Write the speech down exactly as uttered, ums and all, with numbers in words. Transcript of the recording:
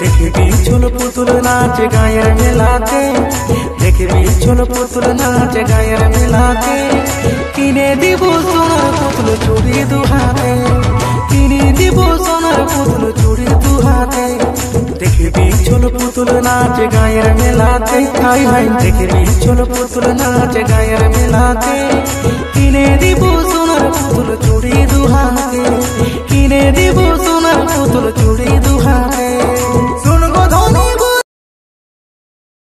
দেখবি ছোট পুতুল নাচ গায়ের মেলাতে, দেখবি ছোট পুতুল নাচ গায়ের মেলাতে। কিনে দিব সোনার পুতুল চুড়ি দু হাতে, কিনে দিব সোনার পুতুল চুড়ি দু হাতে। দেখবি ছোট পুতুল নাচ গায়ের মেলাতে, হাই হাই দেখবি ছোট পুতুল নাচ গায়ের মেলাতে। কিনে দিব সোনার পুতুল চুড়ি দু হাতে, কিনে দিব সোনার পুতুল চুড়ি